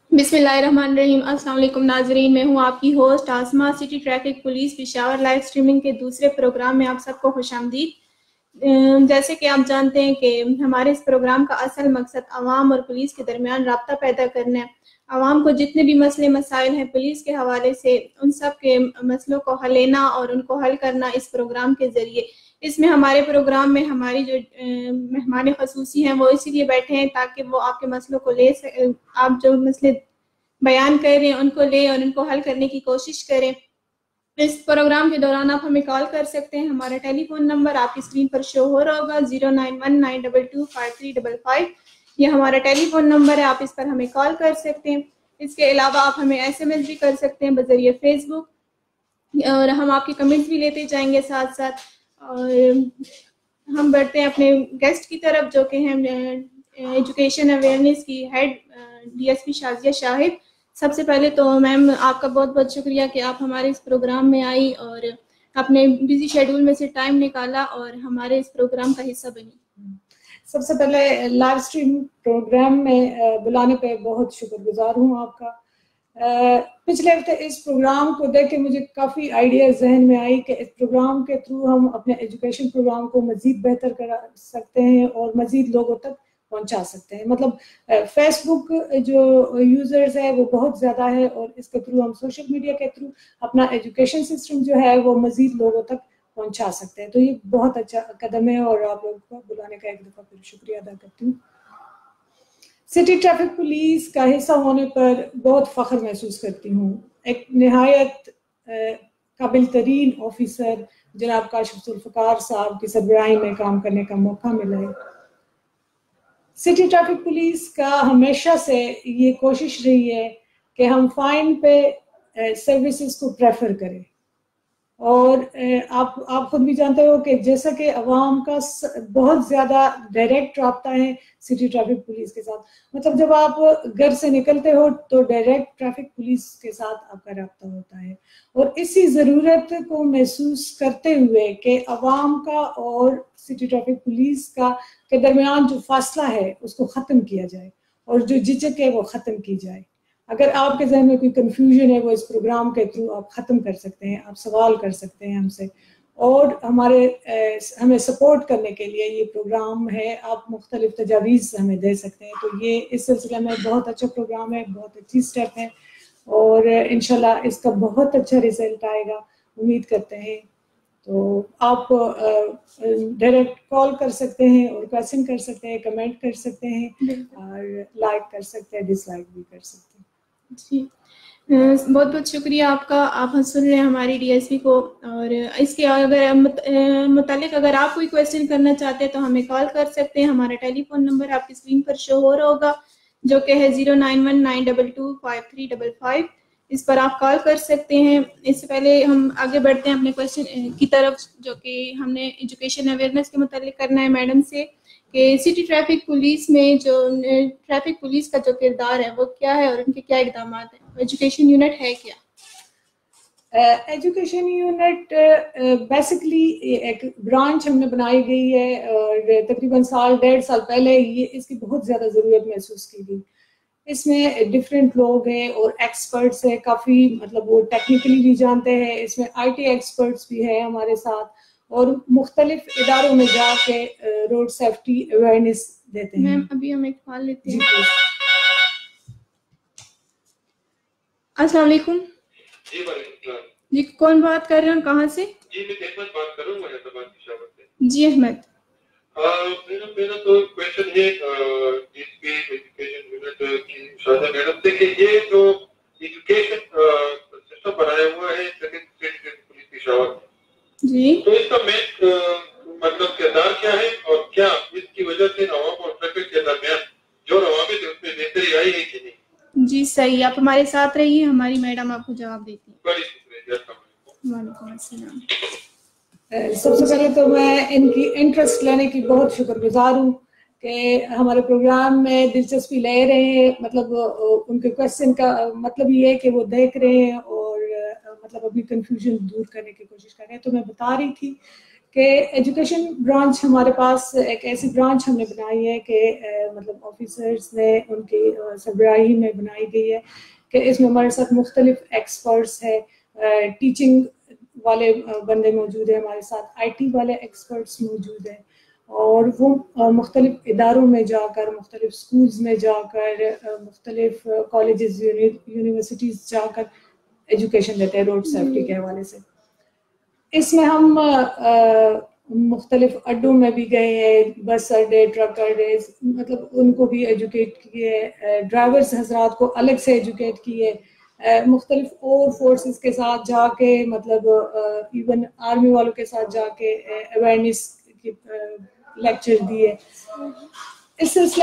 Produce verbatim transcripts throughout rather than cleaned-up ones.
بسم اللہ الرحمن الرحیم۔ السلام علیکم ناظرین، میں ہوں آپ کی host Asma. City traffic police Peshawar live streaming کے دوسرے پروگرام میں آپ سب کو خوش آمدید۔ جیسے کہ آپ جانتے ہیں کہ ہمارے اس پروگرام کا اصل مقصد عوام اور پولیس کے درمیان رابطہ پیدا کرنا ہے۔ عوام کو جتنے بھی مسئلے مسائل ہیں پولیس کے حوالے سے، ان سب کے مسئلوں کو حل لینا اور ان کو حل کرنا اس پروگرام کے ذریعے۔ اس میں ہمارے پروگرام میں ہماری جو مہمان خصوصی ہیں وہ اسی لیے بیٹھے ہیں تاکہ وہ آپ کے مسئلوں کو لے سکیں، آپ جو مسئلے بیان کر رہے ہیں ان کو لے اور ان کو حل کرنے کی کوشش کریں۔ اس پروگرام کے دوران آپ ہمیں کال کر سکتے ہیں۔ ہمارا ٹیلی فون نمبر آپ کی اسکرین پر شو ہو رہا ہوگا، zero nine one nine two two five three double five. یہ ہمارا ٹیلی فون نمبر ہے، آپ اس پر ہمیں کال کر سکتے ہیں۔ اس کے علاوہ آپ ہمیں ایس ایم ایس بھی کر سکتے ہیں بذریعہ فیس بک، اور ہم آپ کی کمنٹس بھی لیتے جائیں گے ساتھ ساتھ۔ اور ہم بڑھتے ہیں اپنے گیسٹ کی طرف جو کہ ہیں ایجوکیشن اویئرنیس کی head D S P Shazia Shahid. سب سے پہلے تو میم آپ کا بہت بہت شکریہ کہ آپ ہمارے اس پروگرام میں آئی اور اپنے بزی شیڈول میں سے ٹائم نکالا اور ہمارے اس پروگرام کا حصہ بنی۔ سب سے پہلے لائیو اسٹریم پروگرام میں بلانے پہ بہت شکر گزار ہوں آپ کا۔ پچھلے ہفتے اس پروگرام کو دیکھ کے مجھے کافی آئیڈیا ذہن میں آئی کہ اس پروگرام کے تھرو ہم اپنے ایجوکیشن پروگرام کو مزید بہتر کر سکتے ہیں اور مزید لوگوں تک پہنچا سکتے ہیں۔ مطلب فیس بک جو یوزرز ہے وہ بہت زیادہ ہے اور اس کے تھرو ہم سوشل میڈیا کے تھرو اپنا ایجوکیشن سسٹم جو ہے وہ مزید لوگوں تک پہنچا سکتے ہیں۔ تو یہ بہت اچھا قدم ہے اور آپ لوگوں کو بلانے کا ایک دفعہ پھر شکریہ ادا کرتی ہوں۔ سٹی ٹریفک پولیس کا حصہ ہونے پر بہت فخر محسوس کرتی ہوں۔ ایک نہایت قابل ترین آفیسر جناب کاشف ذوالفقار صاحب کی سربراہی میں کام کرنے کا موقع ملا ہے۔ سٹی ٹریفک پولیس کا ہمیشہ سے یہ کوشش رہی ہے کہ ہم فائن پہ سروسز کو پریفر کریں، اور آپ آپ خود بھی جانتے ہو کہ جیسا کہ عوام کا بہت زیادہ ڈائریکٹ رابطہ ہے سٹی ٹریفک پولیس کے ساتھ۔ مطلب جب آپ گھر سے نکلتے ہو تو ڈائریکٹ ٹریفک پولیس کے ساتھ آپ کا رابطہ ہوتا ہے، اور اسی ضرورت کو محسوس کرتے ہوئے کہ عوام کا اور سٹی ٹریفک پولیس کا کے درمیان جو فاصلہ ہے اس کو ختم کیا جائے اور جو جھجک ہے وہ ختم کی جائے۔ اگر آپ کے ذہن میں کوئی کنفیوژن ہے وہ اس پروگرام کے تھرو آپ ختم کر سکتے ہیں، آپ سوال کر سکتے ہیں ہم سے، اور ہمارے ہمیں سپورٹ کرنے کے لیے یہ پروگرام ہے، آپ مختلف تجاویز ہمیں دے سکتے ہیں۔ تو یہ اس سلسلے میں بہت اچھا پروگرام ہے، بہت اچھی سٹیپ ہے، اور انشاءاللہ اس کا بہت اچھا رزلٹ آئے گا، امید کرتے ہیں۔ تو آپ ڈائریکٹ کال کر سکتے ہیں اور کویسچن کر سکتے ہیں، کمنٹ کر سکتے ہیں، اور لائک کر سکتے ہیں، ڈس لائک بھی کر سکتے ہیں۔ جی بہت بہت شکریہ آپ کا، آپ سن رہے ہیں ہماری ڈی ایس پی کو، اور اس کے اگر متعلق اگر آپ کوئی کویسچن کرنا چاہتے ہیں تو ہمیں کال کر سکتے ہیں۔ ہمارا ٹیلی فون نمبر آپ کی اسکرین پر شو ہو رہا ہوگا جو کہ ہے zero nine one nine two two five three double five. اس پر آپ کال کر سکتے ہیں۔ اس سے پہلے ہم آگے بڑھتے ہیں اپنے کویسچن کی طرف، جو کہ ہم نے ایجوکیشن اویئرنیس کے متعلق کرنا ہے میڈم سے، کہ سٹی ٹریفک پولیس میں جو ٹریفک پولیس کا جو کردار ہے وہ کیا ہے اور ان کے کیا اقدامات ہیں؟ ایجوکیشن یونٹ ہے کیا؟ ایجوکیشن یونٹ بیسکلی ایک برانچ ہم نے بنائی گئی ہے، اور تقریباً سال ڈیڑھ سال پہلے یہ اس کی بہت زیادہ ضرورت محسوس کی گئی۔ اس میں ڈفرینٹ لوگ ہیں اور ایکسپرٹس ہیں کافی، مطلب وہ ٹیکنیکلی بھی جانتے ہیں، اس میں آئی ٹی ایکسپرٹس بھی ہیں ہمارے ساتھ، اور مختلف اداروں میں جا کے روڈ سیفٹی اویئرنیس دیتے ہیں۔ میم ابھی ہم ایک کال لیتے ہیں۔ جی السلام علیکم۔ جی وعلیکم السلام۔ جی کون بات کر رہے ہیں، کہاں سے؟ جی میں احمد بات کر رہا ہوں حیدرآباد پشاور سے۔ جی احمد۔ میرا میرا تو کویشچن ہے D S P education unit کی شازیہ میڈم سے، کہ یہ جو ایجوکیشن سسٹم بنایا ہوا ہے سیکنڈ اسٹیٹ پولیس پشاور میں، جی تو اس کا مین مطلب کردار کیا ہے، اور کیا اس کی وجہ سے عوام اور ٹریفک کے درمیان جو روابط ہے اس میں بہتری آئی ہے کہ نہیں؟ جی صحیح، آپ ہمارے ساتھ رہیے، ہماری میڈم آپ کو جواب دیتی ہیں۔ بڑی شکریہ، السلام علیکم۔ وعلیکم السلام۔ سب سے پہلے تو میں ان کی انٹرسٹ لینے کی بہت شکر گزار ہوں کہ ہمارے پروگرام میں دلچسپی لے رہے ہیں، مطلب ان کے کویشچن کا مطلب یہ ہے کہ وہ دیکھ رہے ہیں اور مطلب اپنی کنفیوژن دور کرنے کی کوشش کر رہے ہیں۔ تو میں بتا رہی تھی کہ ایجوکیشن برانچ ہمارے پاس ایک ایسی برانچ ہم نے بنائی ہے کہ مطلب آفیسرس نے ان کی سربراہی میں بنائی گئی ہے کہ اس میں ہمارے ساتھ مختلف ایکسپرٹس ہے، ٹیچنگ والے بندے موجود ہیں ہمارے ساتھ، آئی ٹی والے ایکسپرٹس موجود ہیں، اور وہ مختلف اداروں میں جا کر، مختلف سکولز میں جا کر، مختلف کالجز یونیورسٹیز جا کر ایجوکیشن دیتے ہیں روڈ سیفٹی کے حوالے سے۔ اس میں ہم مختلف اڈوں میں بھی گئے ہیں، بس اڈے، ٹرک اڈے، مطلب ان کو بھی ایجوکیٹ کیے، ڈرائیورز حضرات کو الگ سے ایجوکیٹ کیے، مختلف اور فورسز کے ساتھ جا کے، مطلب ایون آرمی والوں کے ساتھ جا کے اویئرنیس کی لیکچر دیے۔ اس سلسلے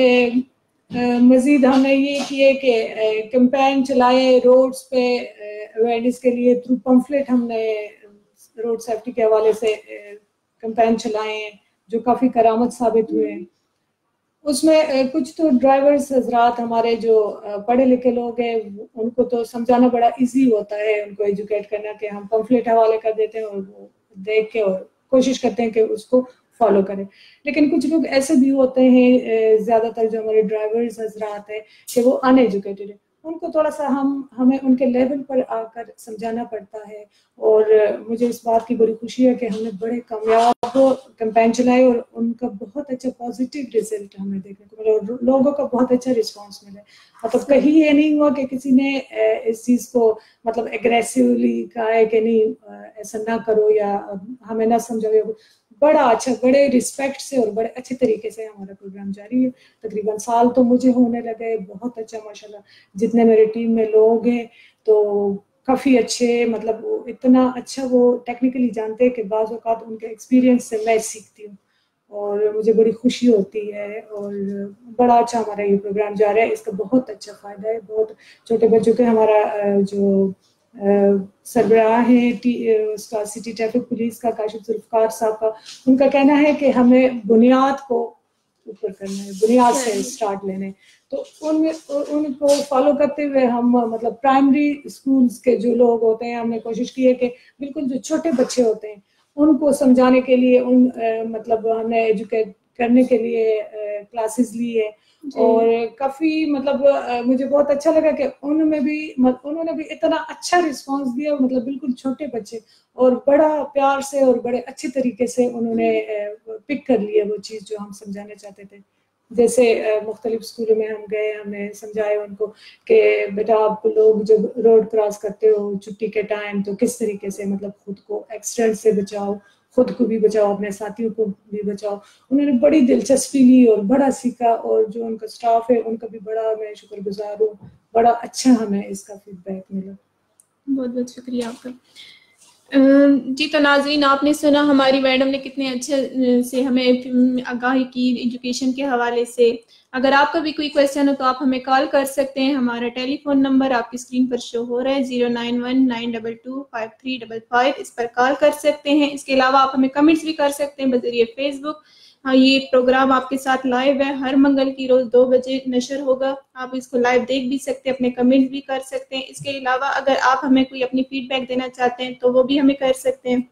میں مزید ہم نے یہ کیے کہ کیمپین چلائے روڈز پہ اویئرنیس کے لیے، تھرو پمفلٹ ہم نے روڈ سیفٹی کے حوالے سے کیمپین چلائے ہیں جو کافی کارآمد ثابت ہوئے ہیں۔ اس میں کچھ تو ڈرائیورز حضرات ہمارے جو پڑھے لکھے لوگ ہیں ان کو تو سمجھانا بڑا ایزی ہوتا ہے، ان کو ایجوکیٹ کرنا، کہ ہم پمفلٹ حوالے کر دیتے ہیں اور وہ دیکھ کے اور کوشش کرتے ہیں کہ اس کو فالو کریں۔ لیکن کچھ لوگ ایسے بھی ہوتے ہیں، زیادہ تر جو ہمارے ڈرائیورز حضرات ہیں کہ وہ ان ایجوکیٹڈ ہیں، ان کو تھوڑا سا ہم ہمیں ان کے لیول پر آ کر سمجھانا پڑتا ہے۔ اور مجھے اس بات کی بڑی خوشی ہے کہ ہم نے بڑے کامیاب کیمپین چلائے اور ان کا بہت اچھا پازیٹیو رزلٹ ہمیں دیکھنے کو ملا، اور لوگوں کا بہت اچھا رسپانس ملا۔ مطلب کہیں یہ نہیں ہوا کہ کسی نے اس چیز کو مطلب اگریسولی کہا ہے کہ نہیں ایسا نہ کرو یا ہمیں نہ سمجھاؤ۔ بڑا اچھا، بڑے رسپیکٹ سے اور بڑے اچھے طریقے سے ہمارا پروگرام جاری ہے۔ تقریباً سال تو مجھے ہونے لگے، بہت اچھا ماشاءاللہ، جتنے میرے ٹیم میں لوگ ہیں تو کافی اچھے، مطلب اتنا اچھا وہ ٹیکنیکلی جانتے ہیں کہ بعض اوقات ان کے ایکسپیرینس سے میں سیکھتی ہوں اور مجھے بڑی خوشی ہوتی ہے، اور بڑا اچھا ہمارا یہ پروگرام جا رہا ہے۔ اس کا بہت اچھا فائدہ ہے، بہت چھوٹے بچوں کے ہمارا جو سربراہ ہیں اس کا سٹی ٹریفک پولیس کا، کاشف ذوالفقار صاحب کا، ان کا کہنا ہے کہ ہمیں بنیاد کو اوپر کرنا ہے، بنیاد سے اسٹارٹ لینے، تو ان ان کو فالو کرتے ہوئے ہم مطلب پرائمری اسکولز کے جو لوگ ہوتے ہیں، ہم نے کوشش کی ہے کہ بالکل جو چھوٹے بچے ہوتے ہیں ان کو سمجھانے کے لیے، ان مطلب ہم نے ایجوکیٹ کرنے کے لیے کلاسز لی ہے، اور کافی مطلب مجھے بہت اچھا لگا کہ ان میں بھی انہوں نے بھی اتنا اچھا رسپانس دیا، مطلب بالکل چھوٹے بچے، اور بڑا پیار سے اور بڑے اچھے طریقے سے انہوں نے پک کر لیا وہ چیز جو ہم سمجھانا چاہتے تھے۔ جیسے مختلف اسکولوں میں ہم گئے، ہم نے سمجھایا ان کو کہ بیٹا آپ لوگ جب روڈ کراس کرتے ہو چھٹی کے ٹائم تو کس طریقے سے مطلب خود کو ایکسیڈنٹ سے بچاؤ، خود کو بھی بچاؤ، اپنے ساتھیوں کو بھی بچاؤ۔ انہوں نے بڑی دلچسپی لی اور بڑا سیکھا، اور جو ان کا سٹاف ہے ان کا بھی بڑا میں شکر گزار ہوں، بڑا اچھا ہمیں اس کا فیڈ بیک ملا۔ بہت بہت شکریہ آپ کا۔ جی تو ناظرین، آپ نے سنا ہماری میڈم نے کتنے اچھے سے ہمیں آگاہی کی ایجوکیشن کے حوالے سے۔ اگر آپ کا بھی کوئی کویسچن ہو تو آپ ہمیں کال کر سکتے ہیں، ہمارا ٹیلی فون نمبر آپ کی اسکرین پر شو ہو رہا ہے zero nine one nine double two five three double five, اس پر کال کر سکتے ہیں۔ اس کے علاوہ آپ ہمیں کمنٹس بھی کر سکتے ہیں بذریعہ فیس بک۔ ہاں، یہ پروگرام آپ کے ساتھ لائیو ہے، ہر منگل کی روز دو بجے نشر ہوگا، آپ اس کو لائیو دیکھ بھی سکتے ہیں، اپنے کمنٹ بھی کر سکتے ہیں۔ اس کے علاوہ اگر آپ ہمیں کوئی اپنی فیڈ بیک دینا چاہتے ہیں تو وہ بھی ہمیں کر سکتے ہیں۔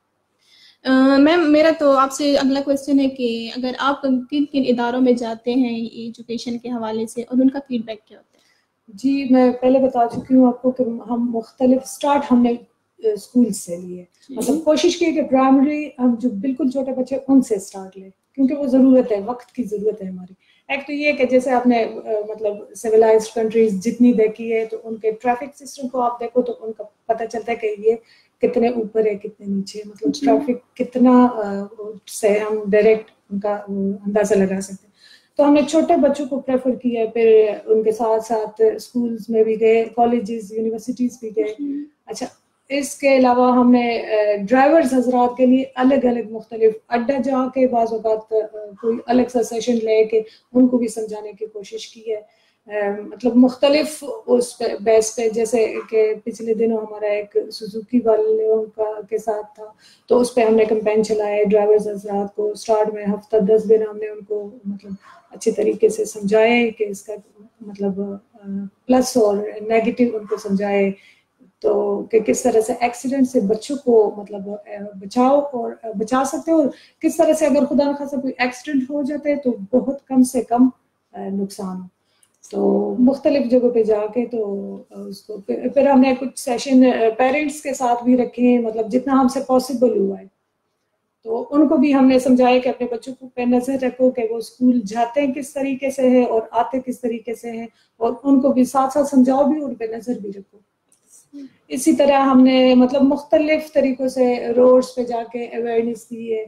میم میرا تو آپ سے اگلا کویسچن ہے کہ اگر آپ کن کن اداروں میں جاتے ہیں ایجوکیشن کے حوالے سے اور ان کا فیڈ بیک کیا ہوتا ہے؟ جی میں پہلے بتا چکی ہوں آپ کو کہ ہم مختلف سٹارٹ ہم نے اسکول سے لیے، مطلب کوشش کی کہ پرائمری ہم جو بالکل چھوٹے بچے ان سے سٹارٹ لیں، کیونکہ وہ ضرورت ہے، وقت کی ضرورت ہے ہماری۔ ایک تو یہ کہ جیسے آپ نے مطلب سویلائزڈ کنٹریز جتنی دیکھی ہے تو ان کے ٹریفک سسٹم کو آپ دیکھو تو ان کا پتہ چلتا ہے کہ یہ کتنے اوپر ہے کتنے نیچے، مطلب ٹریفک کتنا سے ہم ڈائریکٹ ان کا اندازہ لگا سکتے ہیں۔ تو ہم نے چھوٹے بچوں کو پریفر کیا، پھر ان کے ساتھ ساتھ اسکولز میں بھی گئے، کالجز یونیورسٹیز بھی گئے۔ اچھا، اس کے علاوہ ہم نے ڈرائیورز حضرات کے لیے الگ الگ مختلف اڈا جا کے بعض اوقات کوئی الگ سا سیشن لے کے ان کو بھی سمجھانے کی کوشش کی ہے، مطلب مختلف اس پہ بیس پہ، جیسے کہ پچھلے دنوں ہمارا ایک سوزوکی والوں کا کے ساتھ تھا تو اس پہ ہم نے کمپین چلائے ڈرائیورز حضرات کو۔ اسٹارٹ میں ہفتہ دس دن ہم نے ان کو مطلب اچھے طریقے سے سمجھائے کہ اس کا مطلب پلس اور نیگیٹو ان کو سمجھائے، تو کہ کس طرح سے ایکسیڈنٹ سے بچوں کو مطلب بچاؤ اور بچا سکتے ہو، اور کس طرح سے اگر خدا نخواستہ کوئی ایکسیڈنٹ ہو جاتا ہے تو بہت کم سے کم نقصان ہو. تو مختلف جگہوں پہ جا کے تو اس کو پھر ہم نے کچھ سیشن پیرنٹس کے ساتھ بھی رکھے ہیں، مطلب جتنا ہم سے پاسبل ہوا ہے تو ان کو بھی ہم نے سمجھایا کہ اپنے بچوں کو پہ نظر رکھو کہ وہ اسکول جاتے ہیں کس طریقے سے ہے اور آتے کس طریقے سے ہیں، اور ان کو بھی ساتھ ساتھ سمجھاؤ بھی، ان پہ نظر بھی رکھو. اسی طرح ہم نے مطلب مختلف طریقوں سے روڈز پہ جا کے اویئرنیس دی ہے،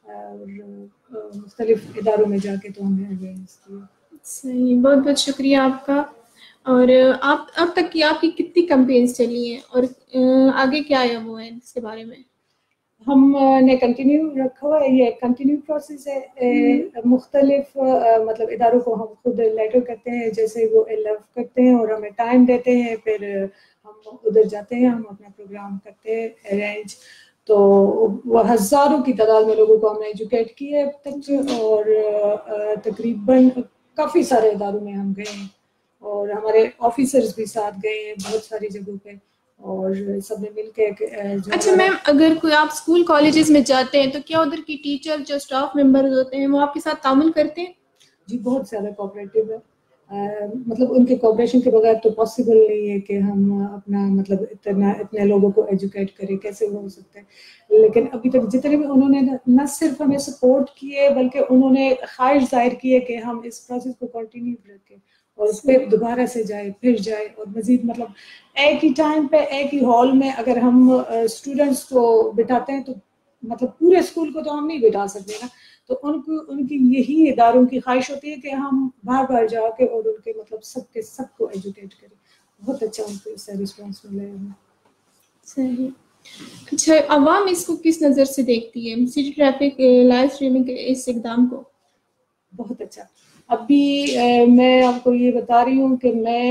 اور مختلف اداروں میں جا کے تو ہم نے اویئرنیس دی ہے. صحیح، بہت بہت شکریہ آپ کا. اور آپ اب تک کی آپ کی کتنی کمپینز چلی ہیں اور آگے کیا ہے وہ ہے اس کے بارے میں؟ ہم نے کنٹینیو رکھا ہوا ہے، یہ کنٹینیو پروسیس ہے. مختلف مطلب اداروں کو ہم خود لیٹر کرتے ہیں، جیسے وہ لو کرتے ہیں اور ہمیں ٹائم دیتے ہیں، پھر ہم ادھر جاتے ہیں، ہم اپنا پروگرام کرتے ہیں ارینج. تو وہ ہزاروں کی تعداد میں لوگوں کو ہم نے ایجوکیٹ کیا اب تک، اور تقریباً کافی سارے اداروں میں ہم گئے ہیں، اور ہمارے آفیسرز بھی ساتھ گئے ہیں بہت ساری جگہوں پہ، اور سب نے مل کے. اچھا میم، اگر کوئی آپ اسکول کالجز میں جاتے ہیں تو کیا ادھر کی ٹیچر جو اسٹاف ممبرز ہوتے ہیں وہ آپ کے ساتھ تعاون کرتے ہیں؟ جی بہت زیادہ کوآپریٹو ہے. مطلب ان کے کوآپریشن کے بغیر تو پاسبل نہیں ہے کہ ہم اپنا مطلب اتنا اتنے لوگوں کو ایجوکیٹ کریں، کیسے وہ ہو سکتا ہے. لیکن ابھی تک جتنے بھی انہوں نے نہ صرف ہمیں سپورٹ کیے بلکہ انہوں نے خواہش ظاہر کی ہے کہ ہم اس پروسیس کو کنٹینیو رکھیں اور اس پہ دوبارہ سے جائے پھر جائے، اور مزید مطلب ایک ہی ٹائم پہ ایک ہی ہال میں اگر ہم اسٹوڈنٹس کو بٹھاتے ہیں تو مطلب پورے اسکول کو تو ہم نہیں بٹھا سکتے نا. تو ان کو ان کی یہی اداروں کی خواہش ہوتی ہے کہ ہم بار بار جا کے اور ان کے مطلب سب کے سب کو ایجوکیٹ کریں. بہت اچھا ان کو اس سے رسپانس ملا ہے ہمیں. صحیح. اچھا، عوام اس کو کس نظر سے دیکھتی ہے سٹی ٹریفک لائیو اسٹریمنگ کے اس اقدام کو؟ بہت اچھا. ابھی میں آپ کو یہ بتا رہی ہوں کہ میں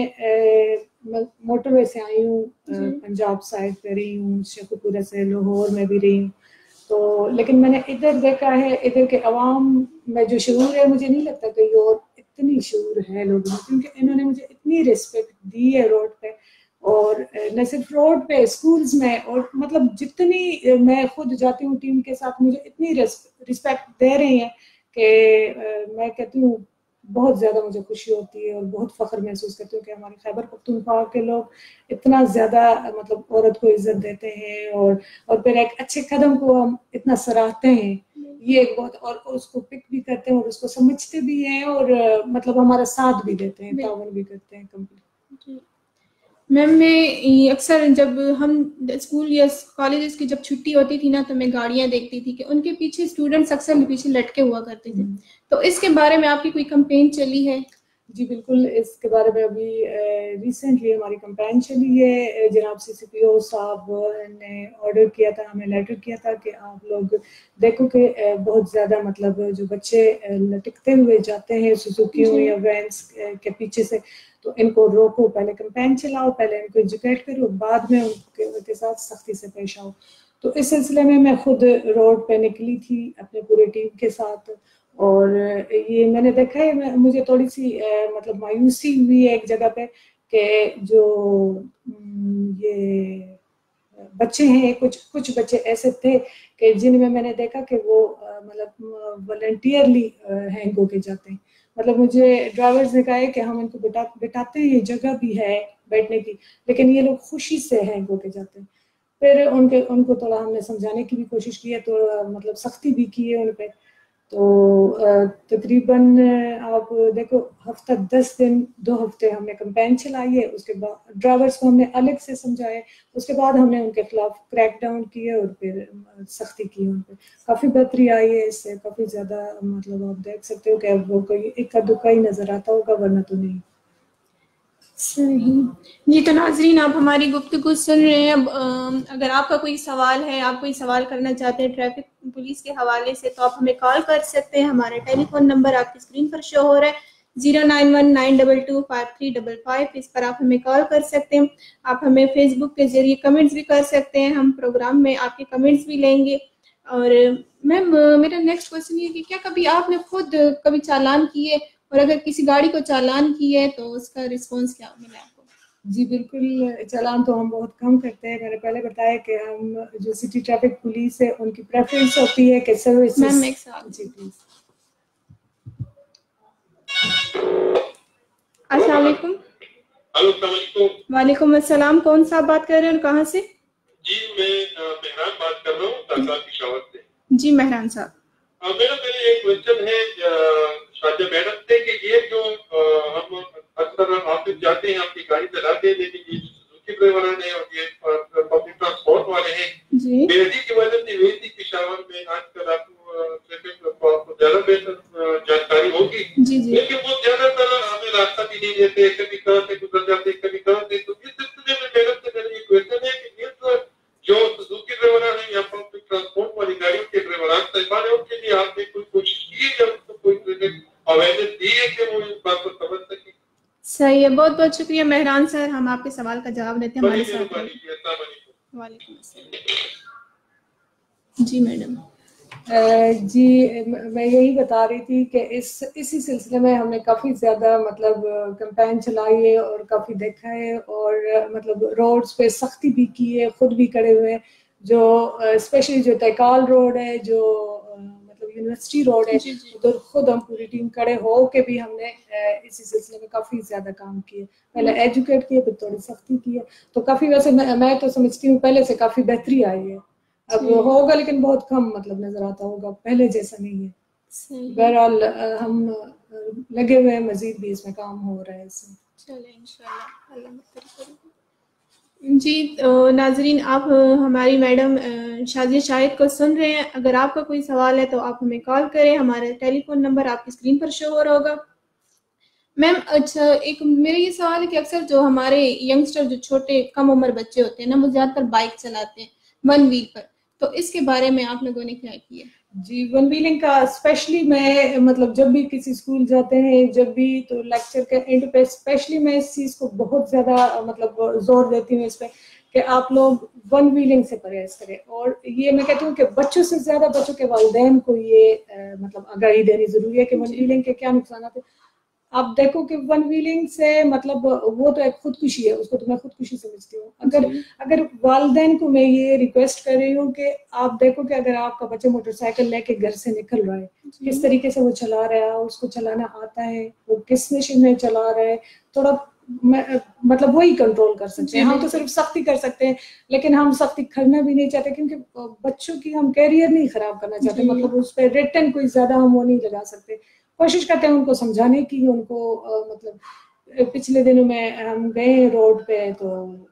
موٹر وے سے آئی ہوں، پنجاب سائڈ پہ رہی ہوں، شیخوپورہ سے لاہور میں بھی رہی ہوں. تو لیکن میں نے ادھر دیکھا ہے، ادھر کے عوام میں جو شعور ہے مجھے نہیں لگتا کہ اور اتنی شعور ہے لوگوں میں، کیونکہ انہوں نے مجھے اتنی ریسپیکٹ دی ہے روڈ پہ، اور نہ صرف روڈ پہ، اسکولز میں، اور مطلب جتنی میں خود جاتی ہوں ٹیم کے ساتھ مجھے اتنی ریسپیکٹ دے رہی ہیں کہ میں کہتی ہوں بہت زیادہ مجھے خوشی ہوتی ہے اور بہت فخر محسوس کرتی ہوں کہ ہمارے خیبر پختونخوا کے لوگ اتنا زیادہ مطلب عورت کو عزت دیتے ہیں، اور اور پھر ایک اچھے قدم کو ہم اتنا سراہتے ہیں. یہ ایک بہت، اور اس کو پک بھی کرتے ہیں اور اس کو سمجھتے بھی ہیں، اور مطلب ہمارا ساتھ بھی دیتے ہیں، تعاون بھی کرتے ہیں کمپلیٹ. میم میں اکثر جب ہم اسکول یا کالجز کی جب چھٹی ہوتی تھی نا تو میں گاڑیاں دیکھتی تھی کہ ان کے پیچھے اسٹوڈنٹس اکثر پیچھے لٹکے ہوا کرتے تھے. تو اس کے بارے میں آپ کی کوئی کمپین چلی ہے؟ جی بالکل، اس کے بارے میں ابھی ریسنٹلی ہماری کمپین چلی ہے. جناب سی سی پی او صاحب نے آرڈر کیا تھا، ہمیں لیٹر کیا تھا کہ آپ لوگ دیکھو کہ بہت زیادہ مطلب جو بچے لٹکتے ہوئے جاتے ہیں سوزوکیوں یا وینس کے پیچھے سے، تو ان کو روکو، پہلے کمپین چلاؤ، پہلے ان کو ایجوکیٹ کرو، بعد میں ان کے ساتھ سختی سے پیش آؤ. تو اس سلسلے میں میں خود روڈ پہ نکلی تھی اپنے پورے ٹیم کے ساتھ، اور یہ میں نے دیکھا ہے، مجھے تھوڑی سی مطلب مایوسی ہوئی ہے ایک جگہ پہ کہ جو یہ بچے ہیں، کچھ کچھ بچے ایسے تھے کہ جن میں میں نے دیکھا کہ وہ مطلب والنٹیئرلی ہینگ ہو کے جاتے ہیں. مطلب مجھے ڈرائیورز نے کہا ہے کہ ہم ان کو بٹاتے ہیں، یہ جگہ بھی ہے بیٹھنے کی، لیکن یہ لوگ خوشی سے ہینگ ہو کے جاتے ہیں. پھر ان کے ان کو تھوڑا ہم نے سمجھانے کی بھی کوشش کی ہے، تو مطلب سختی بھی کی ہے ان پہ. تو تقریباً آپ دیکھو ہفتہ دس دن دو ہفتے ہم نے کمپین چلائی ہے. اس کے بعد ڈرائیورس کو ہم نے الگ سے سمجھائے، اس کے بعد ہم نے ان کے خلاف کریک ڈاؤن کیے اور پھر سختی کی ان پہ. کافی بہتری آئی ہے اس سے، کافی زیادہ مطلب آپ دیکھ سکتے ہو کہ اب وہ کوئی اکا دکا ہی نظر آتا ہوگا، ورنہ تو نہیں. صحیح. جی تو ناظرین، آپ ہماری گفتگو سن رہے ہیں. اب اگر آپ کا کوئی سوال ہے، آپ کوئی سوال کرنا چاہتے ہیں ٹریفک پولیس کے حوالے سے، تو آپ ہمیں کال کر سکتے ہیں. ہمارا ٹیلی فون نمبر آپ کی اسکرین پر شو ہو رہا ہے، zero nine one nine double two five three double five. اس پر آپ ہمیں کال کر سکتے ہیں. آپ ہمیں فیس بک کے ذریعے کمنٹس بھی کر سکتے ہیں، ہم پروگرام میں آپ کے کمنٹس بھی لیں گے. اور میم میرا نیکسٹ کوشچن یہ کہ کیا کبھی آپ نے خود کبھی چالان کیے، اور اگر کسی گاڑی کو چالان کی ہے تو اس کا رسپانس کیا ملا آپ کو؟ جی بالکل، چلان تو ہم بہت کم کرتے ہیں. میں نے پہلے بتایا کہ ہم جو سٹی ٹریفک پولیس ہے ان کی پریفرنس ہوتی ہے کہ سروس. میم ایک ساتھ. جی پلیز. السلام علیکم. السلام علیکم. وعلیکم السلام. کون صاحب بات کر رہے ہیں اور کہاں سے؟ جی میں مہران بات کر رہا ہوں تاکہ پشاور سے. جی مہران صاحب. میرا پہلے ایک کوشچن ہے شاہجہ میڈم سے کہ یہ جو ہم اکثر آفس جاتے ہیں اپنی گاڑی چلاتے ہیں لیکن یہ سوزوکی ڈرائیور ہیں اور یہ پبلک ٹرانسپورٹ والے ہیں. جی بے عدی کی وجہ سے ہوئی تھی پشاور میں. آج کل آپ کو زیادہ بہتر جانکاری ہوگی. جی جی. لیکن وہ زیادہ تر ہمیں راستہ بھی نہیں دیتے, کبھی کہاں سے گزر جاتے کبھی کہاں سے. تو اس سلسلے میں میڈم سے میرا یہ کوشچن ہے کہ یہ جو سوزوکی ڈرائیور ہیں یا پبلک ٹرانسپورٹ والی گاڑیوں کے ڈرائیوران صاحبان ہیں ان کے لیے آپ نے کوئی کوشش کی ہے یا ان کو کوئی اویئرنیس دی ہے کہ وہ اس بات کو سمجھ سکیں؟ صحیح ہے, بہت بہت شکریہ مہران سر. ہم آپ کے سوال کا جواب دیتے ہیں ہمارے ساتھ. السلام علیکم. وعلیکم السلام. جی میڈم. جی میں یہی بتا رہی تھی کہ اس اسی سلسلے میں ہم نے کافی زیادہ مطلب کمپین چلائی ہے اور کافی دیکھا ہے اور مطلب روڈز پہ سختی بھی کی ہے, خود بھی کڑے ہوئے ہیں. جو اسپیشلی جو تیکال روڈ ہے, جو مطلب یونیورسٹی روڈ ہے, ادھر خود ہم پوری ٹیم کڑے ہو کے بھی ہم نے اسی سلسلے میں کافی زیادہ کام کیے. پہلے ایجوکیٹ کیے پھر تھوڑی سختی کی ہے. تو کافی ویسے میں تو سمجھتی ہوں پہلے سے کافی بہتری آئی ہے. اب ہوگا لیکن بہت کم مطلب نظر آتا ہوگا, پہلے جیسا نہیں ہے. بہرحال ہم لگے ہوئے ہیں, مزید بھی اس میں کام ہو رہا ہے. اس سے چلیں انشاءاللہ اللہ بہتر کرے. جی ناظرین, آپ ہماری میڈم شازیہ شاہد کو سن رہے ہیں. اگر آپ کا کوئی سوال ہے تو آپ ہمیں کال کریں. ہمارا ٹیلی فون نمبر آپ کی اسکرین پر شو ہو رہا ہوگا. میم اچھا ایک میرا یہ سوال ہے کہ اکثر جو ہمارے ینگسٹر جو چھوٹے کم عمر بچے ہوتے ہیں نا, وہ زیادہ تر بائک چلاتے ہیں ون ویل پر, تو اس کے بارے میں آپ لوگوں نے کیا کیا؟ جی ون ویلنگ کا اسپیشلی میں مطلب جب بھی کسی اسکول جاتے ہیں جب بھی تو لیکچر کے اینڈ پہ اسپیشلی میں اس چیز کو بہت زیادہ مطلب زور دیتی ہوں اس پہ کہ آپ لوگ ون ویلنگ سے پرہیز کریں. اور یہ میں کہتی ہوں کہ بچوں سے زیادہ بچوں کے والدین کو یہ مطلب آگاہی دینی ضروری ہے کہ ون ویلنگ کے کیا نقصانات ہیں. آپ دیکھو کہ ون ویلنگ سے مطلب وہ تو ایک خودکشی ہے, اس کو تو میں خودکشی سمجھتی ہوں. اگر اگر والدین کو میں یہ ریکویسٹ کر رہی ہوں کہ آپ دیکھو کہ اگر آپ کا بچہ موٹر سائیکل لے کے گھر سے نکل رہا ہے, کس طریقے سے وہ چلا رہا ہے, اس کو چلانا آتا ہے, وہ کس نشے میں چلا رہا ہے, تھوڑا مطلب وہی کنٹرول کر سکتے ہیں. ہم تو صرف سختی کر سکتے ہیں لیکن ہم سختی کرنا بھی نہیں چاہتے کیونکہ بچوں کی ہم کیریئر نہیں خراب کرنا چاہتے. مطلب اس پہ ریٹن کوئی زیادہ ہم وہ نہیں لگا سکتے. کوشش کرتے ہیں ان کو سمجھانے کی, ان کو مطلب پچھلے دنوں میں ہم گئے روڈ پہ تو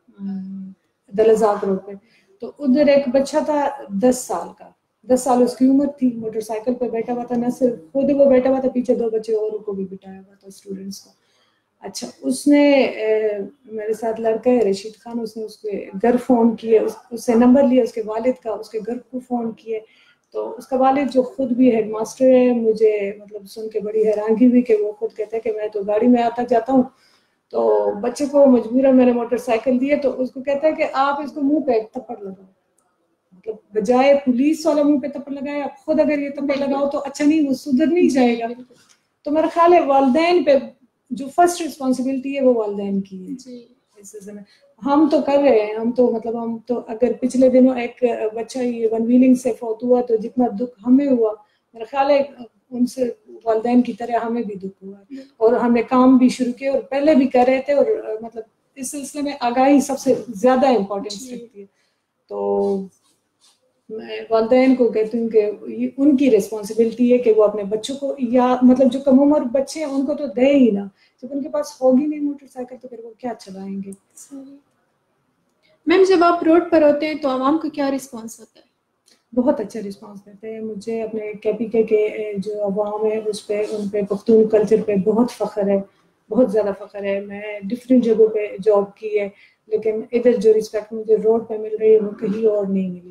دلزاق روڈ پہ, تو ادھر ایک بچہ تھا دس سال کا, دس سال اس کی عمر تھی, موٹر سائیکل پہ بیٹھا ہوا تھا. نہ صرف خود وہ بیٹھا ہوا تھا, پیچھے دو بچے اور کو بھی بٹھایا ہوا تھا اسٹوڈینٹس کو. اچھا اس نے میرے ساتھ لڑکا ہے رشید خان, اس نے اس کے گھر فون کیے, اس سے نمبر لیا اس کے والد کا, اس کے گھر کو فون کیے. تو اس کا والد جو خود بھی ہیڈ ماسٹر ہے, مجھے مطلب سن کے بڑی حیرانگی ہوئی کہ وہ خود کہتے ہیں کہ میں تو گاڑی میں آتا جاتا ہوں, تو بچے کو مجبوراً میں نے موٹر سائیکل دی ہے, تو اس کو کہتا ہے کہ آپ اس کو منہ پہ ایک تھپڑ لگاؤ. مطلب بجائے پولیس والا منہ پہ تھپڑ لگائے, آپ خود اگر یہ تھپڑ لگاؤ تو اچھا نہیں, وہ سدھر نہیں جائے گا. تو میرا خیال ہے والدین پہ جو فرسٹ رسپانسبلٹی ہے وہ والدین کی ہے. اس سلسلے میں ہم تو کر رہے ہیں, ہم تو مطلب ہم تو اگر پچھلے دنوں ایک بچہ یہ ون ویلنگ سے فوت ہوا تو جتنا دکھ ہمیں ہوا, میرا خیال ہے ان سے والدین کی طرح ہمیں بھی دکھ ہوا ہے. اور ہم نے کام بھی شروع کیے اور پہلے بھی کر رہے تھے, اور مطلب اس سلسلے میں آگاہی سب سے زیادہ امپورٹینس رکھتی ہے. تو میں والدین کو کہتی ہوں کہ ان کی ریسپانسبلٹی ہے کہ وہ اپنے بچوں کو, یا مطلب جو کم عمر بچے ہیں ان کو تو دے ہی نا, جب ان کے پاس ہوگی نہیں موٹر سائیکل تو پھر وہ کیا چلائیں گے. میم جب آپ روڈ پر ہوتے ہیں تو عوام کا کیا رسپانس ہوتا ہے؟ بہت اچھا رسپانس دیتے ہیں. مجھے اپنے کے پی کے کے جو عوام ہے اس پہ, ان پہ پختون کلچر پہ بہت فخر ہے, بہت زیادہ فخر ہے. میں ڈفرینٹ جگہوں پہ جاب کی ہے لیکن ادھر جو رسپیکٹ مجھے روڈ پہ مل رہی ہے وہ کہیں اور نہیں ملی.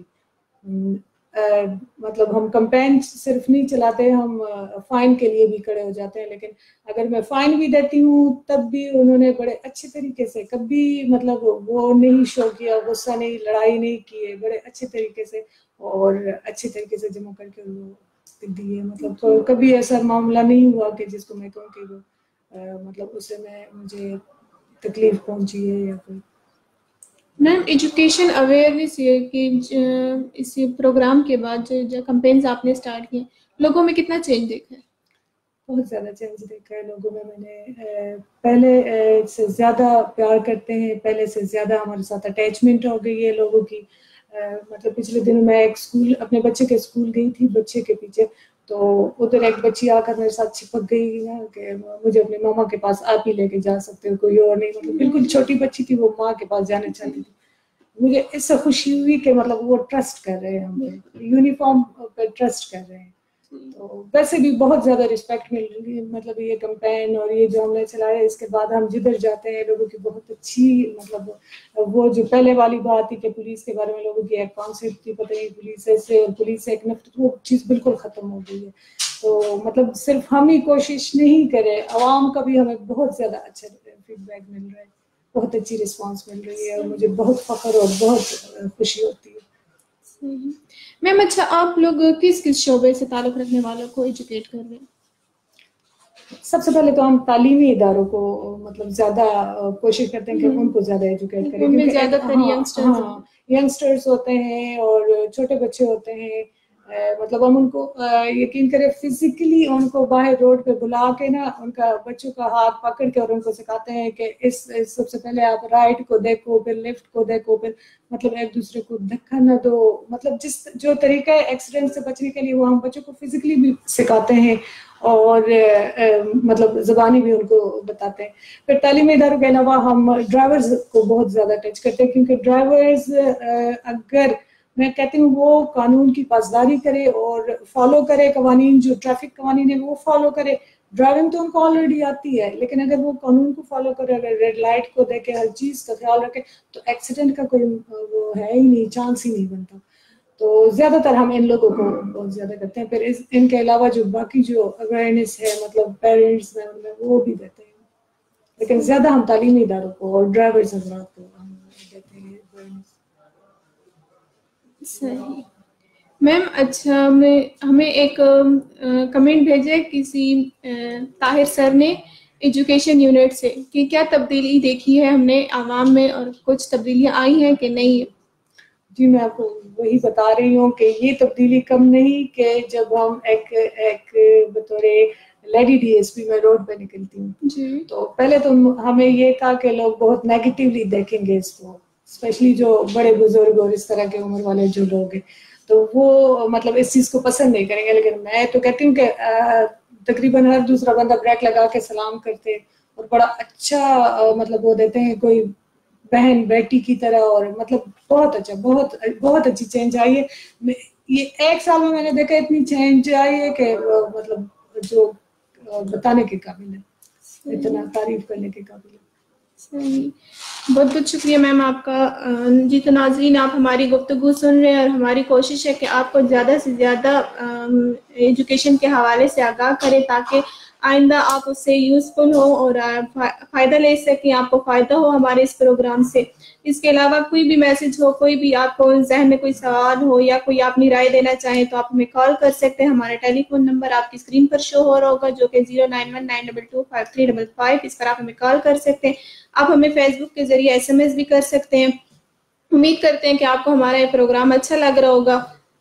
مطلب ہم کمپین صرف نہیں چلاتے, ہم فائن کے لیے بھی کھڑے ہو جاتے ہیں, لیکن اگر میں فائن بھی دیتی ہوں تب بھی انہوں نے بڑے اچھے طریقے سے, کبھی مطلب وہ نہیں شو کیا, غصہ نہیں, لڑائی نہیں کی ہے, بڑے اچھے طریقے سے اور اچھے طریقے سے جمع کر کے وہ دیے. مطلب کبھی ایسا معاملہ نہیں ہوا کہ جس کو میں کہوں کہ وہ مطلب اسے میں مجھے تکلیف پہنچی ہے یا کوئی. میم ایجوکیشن اویئرنیس یہ کہ اس پروگرام کے بعد جو جو کمپینز آپ نے اسٹارٹ کیے لوگوں میں کتنا چینج دیکھا ہے؟ بہت زیادہ چینج دیکھا ہے لوگوں میں. میں نے پہلے سے زیادہ پیار کرتے ہیں, پہلے سے زیادہ ہمارے ساتھ اٹیچمنٹ ہو گئی ہے لوگوں کی. مطلب پچھلے دنوں میں ایک اسکول اپنے بچے کے اسکول گئی تھی, بچے کے پیچھے, تو ادھر ایک بچی آ کر میرے ساتھ چپک گئی نا کہ مجھے اپنے ماما کے پاس آپ ہی لے کے جا سکتے ہو, کوئی اور نہیں. مطلب بالکل چھوٹی بچی تھی, وہ ماں کے پاس جانا چاہتی تھی. مجھے اس سے خوشی ہوئی کہ مطلب وہ ٹرسٹ کر رہے ہیں ہم پہ, یونیفارم پہ ٹرسٹ کر رہے ہیں. تو ویسے بھی بہت زیادہ رسپیکٹ مل رہی ہے. مطلب یہ کمپین اور یہ جو ہم نے چلایا اس کے بعد ہم جدھر جاتے ہیں لوگوں کی بہت اچھی, مطلب وہ جو پہلے والی بات تھی کہ پولیس کے بارے میں لوگوں کی ایک کانسیپٹ تھی, پتہ نہیں پولیس سے اور پولیس سے ایک نفرت, وہ چیز بالکل ختم ہو گئی ہے. تو مطلب صرف ہم ہی کوشش نہیں کرے, عوام کا بھی ہمیں بہت زیادہ اچھا فیڈ بیک مل رہا ہے, بہت اچھی رسپانس مل رہی ہے, اور مجھے بہت فخر اور بہت خوشی ہوتی ہے. میم اچھا, آپ لوگ کس کس شعبے سے تعلق رکھنے والوں کو ایجوکیٹ کر رہے ہیں؟ سب سے پہلے تو ہم تعلیمی اداروں کو مطلب زیادہ کوشش کرتے ہیں کہ ان کو زیادہ ایجوکیٹ کریں, ان میں کیونکہ زیادہ تر یگسٹرز ہاں ینگسٹرز ہوتے ہیں اور چھوٹے بچے ہوتے ہیں. مطلب ہم ان کو یقین کرے فزیکلی ان کو باہر روڈ پہ بلا کے نا ان کا بچوں کا ہاتھ پکڑ کے اور ان کو سکھاتے ہیں کہ اس سب سے پہلے آپ رائٹ کو دیکھو, پھر لیفٹ کو دیکھو, پھر مطلب ایک دوسرے کو دھکا نہ دو. مطلب جس جو طریقہ ہے ایکسیڈنٹ سے بچنے کے لیے وہ ہم بچوں کو فزیکلی بھی سکھاتے ہیں اور مطلب زبانی بھی ان کو بتاتے ہیں. پھر تعلیمی اداروں کے علاوہ ہم ڈرائیورز کو بہت زیادہ ٹچ کرتے ہیں, کیونکہ ڈرائیورز اگر میں کہتی ہوں وہ قانون کی پاسداری کرے اور فالو کرے قوانین, جو ٹریفک قوانین ہے وہ فالو کرے. ڈرائیونگ تو ان کو آلریڈی آتی ہے, لیکن اگر وہ قانون کو فالو کرے, اگر ریڈ لائٹ کو دیکھے, ہر چیز کا خیال رکھے, تو ایکسیڈنٹ کا کوئی وہ ہے ہی نہیں, چانس ہی نہیں بنتا. تو زیادہ تر ہم ان لوگوں کو بہت زیادہ کرتے ہیں. پھر ان کے علاوہ جو باقی جو اویئرنیس ہے مطلب پیرنٹس میں ان میں وہ بھی دیتے ہیں, لیکن زیادہ ہم تعلیمی اداروں کو اور ڈرائیورز حضرات کو ہم دیتے ہیں اویئرنیس. صحیح میم. اچھا, ہمیں ہمیں ایک کمنٹ بھیجے کسی طاہر سر نے ایجوکیشن یونٹ سے کہ کیا تبدیلی دیکھی ہے ہم نے عوام میں, اور کچھ تبدیلیاں آئی ہیں کہ نہیں؟ جی میں آپ کو وہی بتا رہی ہوں کہ یہ تبدیلی کم نہیں کہ جب ہم ایک ایک بطور لیڈی ڈی ایس پی میں روڈ پہ نکلتی ہوں جی, تو پہلے تو ہمیں یہ تھا کہ لوگ بہت نیگیٹیولی دیکھیں گے اس کو, اسپیشلی جو بڑے بزرگ اور اس طرح کے عمر والے جو لوگ ہیں تو وہ مطلب اس چیز کو پسند نہیں کریں گے. لیکن میں تو کہتی ہوں کہ تقریباً ہر دوسرا بندہ بریک لگا کے سلام کرتے اور بڑا اچھا مطلب وہ دیتے ہیں, کوئی بہن بیٹی کی طرح, اور مطلب بہت اچھا, بہت بہت اچھی چینج آئی ہے. یہ ایک سال میں میں نے دیکھا اتنی چینج آئی ہے کہ مطلب جو بتانے کے قابل ہے, اتنا تعریف کرنے کے قابل ہے. صحیح, بہت بہت شکریہ میم آپ کا. جی تو ناظرین, آپ ہماری گفتگو سن رہے ہیں اور ہماری کوشش ہے کہ آپ کو زیادہ سے زیادہ ایجوکیشن کے حوالے سے آگاہ کریں تاکہ آئندہ آپ اس سے یوزفل ہو اور فائدہ لے سکیں, آپ کو فائدہ ہو ہمارے اس پروگرام سے. اس کے علاوہ کوئی بھی میسج ہو, کوئی بھی آپ کو ذہن میں کوئی سوال ہو یا کوئی اپنی رائے دینا چاہیں تو آپ ہمیں کال کر سکتے ہیں. ہمارا ٹیلی فون نمبر آپ کی اسکرین پر شو ہو رہا ہوگا جو کہ zero nine one nine double two five three double five, اس پر آپ ہمیں کال کر سکتے ہیں. آپ ہمیں فیس بک کے ذریعے ایس ایم ایس بھی کر سکتے ہیں. امید کرتے ہیں کہ آپ کو ہمارا یہ پروگرام اچھا لگ رہا ہوگا.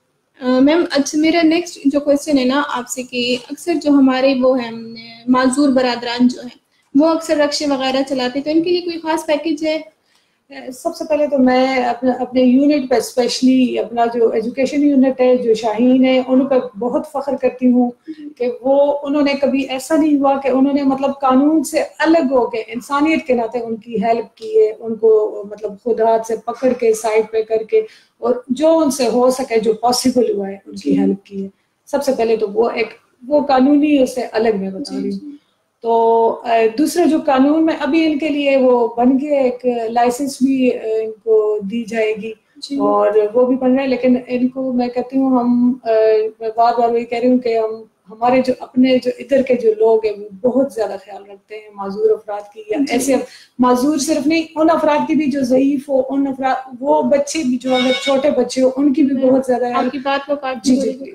میم اچھا, میرا نیکسٹ جو کوشچن ہے نا آپ سے کہ اکثر جو ہمارے وہ ہیں معذور برادران جو ہیں وہ اکثر رکشے وغیرہ چلاتے, تو ان کے لیے کوئی خاص پیکیج ہے؟ سب سے پہلے تو میں اپنا اپنے یونٹ پہ اسپیشلی اپنا جو ایجوکیشن یونٹ ہے جو شاہین ہے ان پہ بہت فخر کرتی ہوں کہ وہ انہوں نے کبھی ایسا نہیں ہوا کہ انہوں نے مطلب قانون سے الگ ہو کے انسانیت کے ناطے ان کی ہیلپ کی ہے, ان کو مطلب خود ہاتھ سے پکڑ کے سائڈ پہ کر کے اور جو ان سے ہو سکے جو پاسبل ہوا ہے ان کی ہیلپ کی ہے. سب سے پہلے تو وہ ایک وہ قانونی اس سے الگ میں بتا رہی ہوں. تو دوسرے جو قانون میں ابھی ان کے لیے وہ بن گئے, ایک لائسنس بھی ان کو دی جائے گی اور وہ بھی بن رہے ہیں. لیکن ان کو میں کہتی ہوں, ہم بار بار وہی کہہ رہی ہوں کہ ہم ہمارے جو اپنے جو ادھر کے جو لوگ ہیں وہ بہت زیادہ خیال رکھتے ہیں معذور افراد کی, یا ایسے معذور صرف نہیں, ان افراد کی بھی جو ضعیف ہو, ان افراد وہ بچے بھی جو اگر چھوٹے بچے ہو ان کی بھی بہت زیادہ. آپ کی بات کو کاٹ جی جی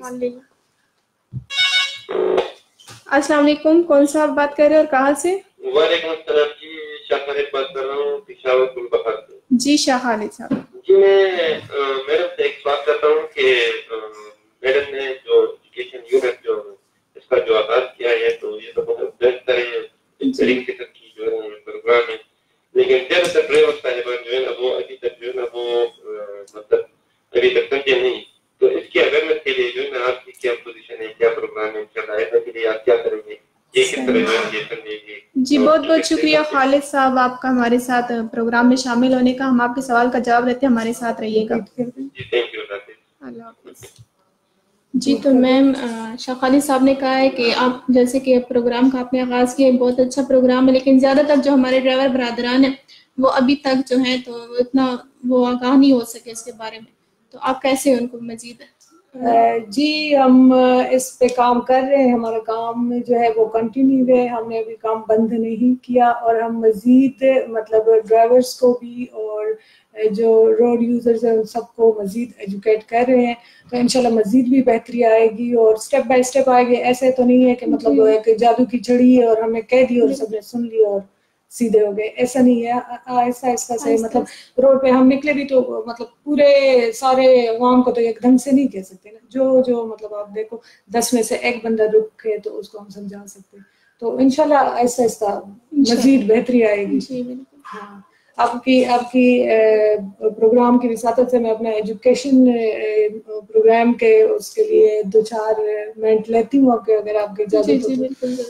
السلام علیکم, کون سا آپ بات کر رہے ہیں اور کہاں سے؟ وعلیکم السلام جی, شاہ خالد بات کر رہا ہوں پشاور گلبہار سے. جی شاہ خالد صاحب. جی میں میڈم سے ایک بات کرتا ہوں کہ میڈم نے جو ایجوکیشن یونٹ جو اس کا جو آغاز کیا ہے تو یہ تو بہت بہتر ہے, بہترین قسم کی جو ہے پروگرام ہے, لیکن زیادہ تر ڈرائیور صاحبان جو ہے نا وہ ابھی تک جو ہے نا وہ مطلب ابھی تک سمجھے نہیں. تو اس کی اویئرنیس کے لیے جو ہے نا آپ کی کیا پوزیشن ہے, کیا پروگرام ہے, چل رہا ہے, کے لیے آپ کیا کریں گے, یہ کس طرح جو ہے یہ سمجھے گی. جی بہت بہت شکریہ خالد صاحب آپ کا ہمارے ساتھ پروگرام میں شامل ہونے کا. ہم آپ کے سوال کا جواب دیتے ہیں, ہمارے ساتھ رہیے گا. جی تھینک یو. اللہ حافظ. جی تو میم شاہ خالد صاحب نے کہا ہے کہ آپ جیسے کہ پروگرام کا آپ نے آغاز کیا بہت اچھا پروگرام ہے, لیکن زیادہ تر جو ہمارے ڈرائیور برادران ہیں وہ ابھی تک جو ہیں تو اتنا وہ آگاہ نہیں ہو سکے اس کے بارے میں, تو آپ کیسے ان کو مزید. جی ہم اس پہ کام کر رہے ہیں, ہمارا کام جو ہے وہ کنٹینیو ہے, ہم نے ابھی کام بند نہیں کیا, اور ہم مزید مطلب ڈرائیورس کو بھی اور جو روڈ یوزرز ہیں ان سب کو مزید ایجوکیٹ کر رہے ہیں, تو انشاءاللہ مزید بھی بہتری آئے گی اور سٹیپ بائی سٹیپ آئے گی. ایسے تو نہیں ہے کہ مطلب ایک جادو کی چھڑی ہے اور ہم نے کہہ دی اور سب نے سن لیا اور سیدھے ہو گئے, ایسا نہیں ہے. آہستہ آہستہ سے مطلب روڈ پہ ہم نکلے بھی تو مطلب پورے سارے عوام کو تو ایک دم سے نہیں کہہ سکتے نا, جو جو مطلب آپ دیکھو دس میں سے ایک بندہ رک کے تو اس کو ہم سمجھا سکتے ہیں. تو انشاءاللہ آہستہ آہستہ مزید بہتری آئے گی. ہاں آپ کی آپ کی پروگرام کی وساطت سے میں اپنا ایجوکیشن پروگرام کے اس کے لیے دو چار منٹ لیتی ہوں کہ اگر آپ کے اجازت ہو تو.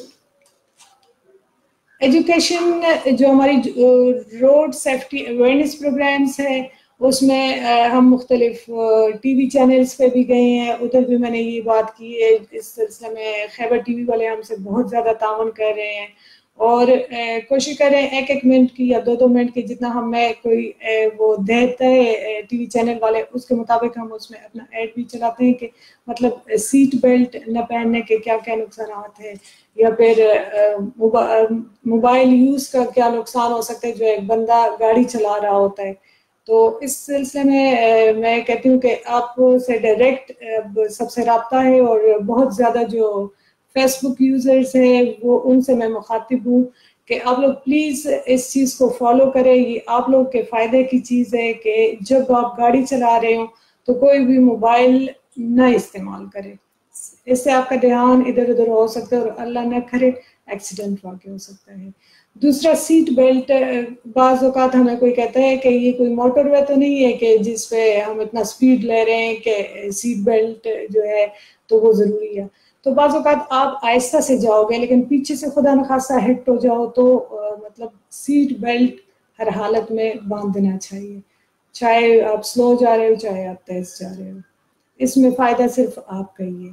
ایجوکیشن جو ہماری روڈ سیفٹی اویئرنیس پروگرامس ہے اس میں ہم مختلف ٹی وی چینلز پہ بھی گئے ہیں, ادھر بھی میں نے یہ بات کی ہے. اس سلسلے میں خیبر ٹی وی والے ہم سے بہت زیادہ تعاون کر رہے ہیں, اور کوشش کریں ایک ایک منٹ کی یا دو دو منٹ کی جتنا ہمیں کوئی وہ دیتا ہے ٹی وی چینل والے اس کے مطابق ہم اس میں اپنا ایڈ بھی چلاتے ہیں کہ مطلب سیٹ بیلٹ نہ پہننے کے کیا کیا نقصانات ہیں, یا پھر موبائل یوز کا کیا نقصان ہو سکتا ہے جو ایک بندہ گاڑی چلا رہا ہوتا ہے. تو اس سلسلے میں میں کہتی ہوں کہ آپ سے ڈائریکٹ سب سے رابطہ ہے, اور بہت زیادہ جو فیس بک یوزرز ہیں وہ ان سے میں مخاطب ہوں کہ آپ لوگ پلیز اس چیز کو فالو کریں. یہ آپ لوگ کے فائدے کی چیز ہے کہ جب آپ گاڑی چلا رہے ہوں تو کوئی بھی موبائل نہ استعمال کرے, اس سے آپ کا دھیان ادھر ادھر ہو سکتا ہے اور اللہ نہ کرے ایکسیڈنٹ واقع ہو سکتا ہے. دوسرا سیٹ بیلٹ, بعض اوقات ہمیں کوئی کہتا ہے کہ یہ کوئی موٹر وے تو نہیں ہے کہ جس پہ ہم اتنا سپیڈ لے رہے ہیں کہ سیٹ بیلٹ جو ہے تو وہ ضروری ہے. تو بعض اوقات آپ آہستہ سے جاؤ گے لیکن پیچھے سے خدا نخواستہ ہٹ ہو جاؤ تو مطلب سیٹ بیلٹ ہر حالت میں باندھ دینا چاہیے, چاہے آپ سلو جا رہے ہو چاہے آپ تیز جا رہے ہو, اس میں فائدہ صرف آپ کا ہی ہے.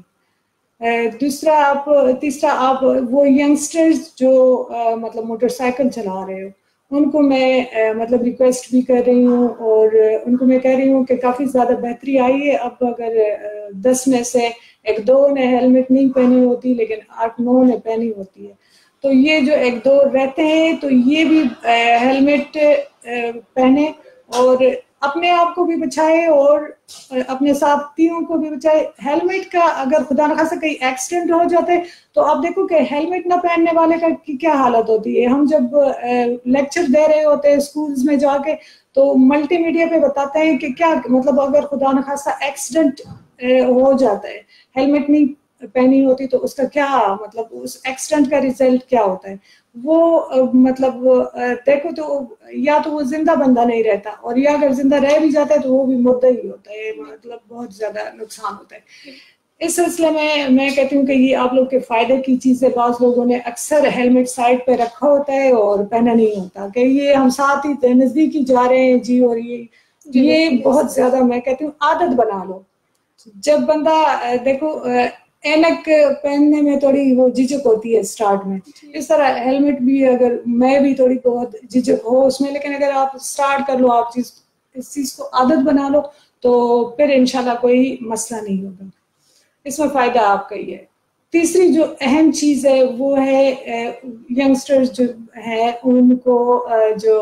دوسرا آپ تیسرا آپ وہ ینگسٹرز جو مطلب موٹر سائیکل چلا رہے ہو ان کو میں مطلب ریکویسٹ بھی کر رہی ہوں, اور ان کو میں کہہ رہی ہوں کہ کافی زیادہ بہتری آئی ہے. اب اگر دس میں سے ایک دو نے ہیلمٹ نہیں پہنی ہوتی لیکن آٹھ نو نے پہنی ہوتی ہے, تو یہ جو ایک دو رہتے ہیں تو یہ بھی ہیلمٹ پہنے اور اپنے آپ کو بھی بچائے اور اپنے ساتھیوں کو بھی بچائے. ہیلمٹ کا اگر خدا نخواستہ کہیں ایکسیڈنٹ ہو جاتے تو آپ دیکھو کہ ہیلمٹ نہ پہننے والے کا کی کیا حالت ہوتی ہے. ہم جب لیکچر دے رہے ہوتے ہیں اسکولز میں جا کے تو ملٹی میڈیا پہ بتاتے ہیں کہ کیا مطلب اگر خدا نخواستہ ایکسیڈنٹ ہو جاتا ہے ہیلمٹ نہیں پہنی ہوتی تو اس کا کیا مطلب اس ایکسیڈنٹ کا ریزلٹ کیا ہوتا ہے. وہ مطلب دیکھو تو یا تو وہ زندہ بندہ نہیں رہتا, اور یا اگر زندہ رہ بھی جاتا ہے تو وہ بھی مردہ ہی ہوتا ہے, مطلب بہت زیادہ نقصان ہوتا ہے. اس سلسلے میں میں کہتی ہوں کہ یہ آپ لوگ کے فائدے کی چیز ہے. بعض لوگوں نے اکثر ہیلمٹ سائڈ پہ رکھا ہوتا ہے اور پہنا نہیں ہوتا کہ یہ ہم ساتھ ہی نزدیک ہی جا رہے ہیں جی, اور یہ یہ بہت زیادہ میں کہتی ہوں عادت بنا لو. جب بندہ دیکھو اینک پہننے میں تھوڑی وہ جھجک ہوتی ہے اسٹارٹ میں, اس طرح ہیلمٹ بھی اگر میں بھی تھوڑی بہت جھجک ہو اس میں, لیکن اگر آپ اسٹارٹ کر لو آپ چیز اس چیز کو عادت بنا لو تو پھر انشاءاللہ کوئی مسئلہ نہیں ہوگا. اس میں فائدہ آپ کا ہی ہے. تیسری جو اہم چیز ہے وہ ہے ینگسٹرز جو ہیں ان کو جو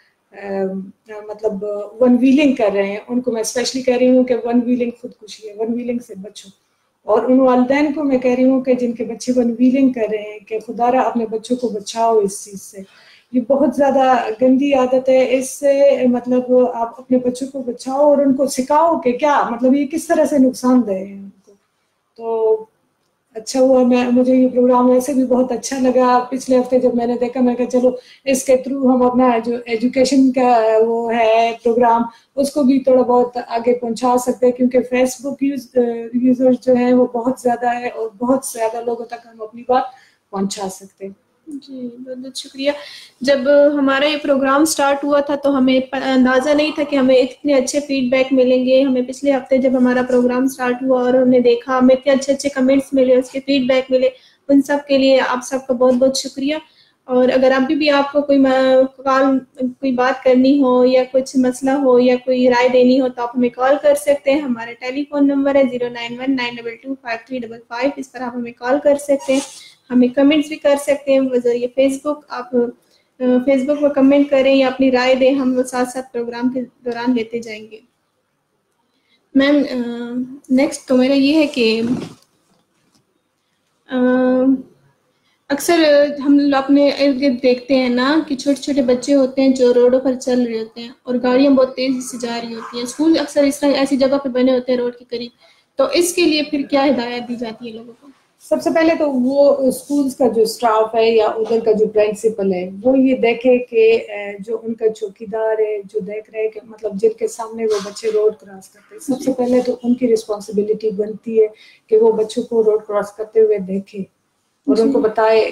مطلب ون ویلنگ کر رہے ہیں ان کو میں اسپیشلی کہہ رہی ہوں کہ ون ویلنگ خودکشی ہے, ون ویلنگ سے بچو. اور ان والدین کو میں کہہ رہی ہوں کہ جن کے بچے ون ویلنگ کر رہے ہیں کہ خدا را اپنے بچوں کو بچاؤ اس چیز سے, یہ بہت زیادہ گندی عادت ہے. اس سے مطلب آپ اپنے بچوں کو بچاؤ اور ان کو سکھاؤ کہ کیا مطلب یہ کس طرح سے نقصان دہ ہے ان کو. تو اچھا ہوا, میں مجھے یہ پروگرام ویسے بھی بہت اچھا لگا. پچھلے ہفتے جب میں نے دیکھا میں کہا چلو اس کے تھرو ہم اپنا جو ایجوکیشن کا وہ ہے پروگرام اس کو بھی تھوڑا بہت آگے پہنچا سکتے ہیں, کیونکہ فیس بک یوز یوزر جو ہیں وہ بہت زیادہ ہے اور بہت زیادہ لوگوں تک ہم اپنی بات پہنچا سکتے ہیں. جی بہت بہت شکریہ. جب ہمارا یہ پروگرام سٹارٹ ہوا تھا تو ہمیں اندازہ نہیں تھا کہ ہمیں اتنے اچھے فیڈ بیک ملیں گے. ہمیں پچھلے ہفتے جب ہمارا پروگرام سٹارٹ ہوا اور ہم نے دیکھا ہمیں اتنے اچھے اچھے کمنٹس ملے, اس کے فیڈ بیک ملے, ان سب کے لیے آپ سب کا بہت بہت شکریہ. اور اگر ابھی بھی آپ کو کوئی کال کوئی بات کرنی ہو یا کچھ مسئلہ ہو یا کوئی رائے دینی ہو تو آپ ہمیں کال کر سکتے ہیں. ہمارا ٹیلی فون نمبر ہے zero nine one nine double two five three double five. اس پر آپ ہمیں کال کر سکتے ہیں, ہمیں کمنٹس بھی کر سکتے ہیں بذریعہ فیس بک. آپ فیس بک پر کمنٹ کریں یا اپنی رائے دیں, ہم وہ ساتھ ساتھ پروگرام کے دوران لیتے جائیں گے. میم نیکسٹ تو میرا یہ ہے کہ اکثر ہم اپنے ارد گرد دیکھتے ہیں نا کہ چھوٹے چھوٹے بچے ہوتے ہیں جو روڈوں پر چل رہے ہوتے ہیں اور گاڑیاں بہت تیزی سے جا رہی ہوتی ہیں. اسکول اکثر اس طرح ایسی جگہ پہ بنے ہوتے ہیں روڈ کے قریب, تو اس کے لیے پھر کیا ہدایت دی جاتی ہے لوگوں کو؟ سب سے پہلے تو وہ اسکولس کا جو اسٹاف ہے یا ادھر کا جو پرنسپل ہے وہ یہ دیکھے کہ جو ان کا چوکیدار ہے جو دیکھ رہے کہ مطلب جن کے سامنے وہ بچے روڈ کراس کرتے ہیں, سب سے پہلے تو ان کی رسپانسبلٹی بنتی ہے کہ وہ بچوں کو روڈ کراس کرتے ہوئے دیکھے اور ان کو بتائے.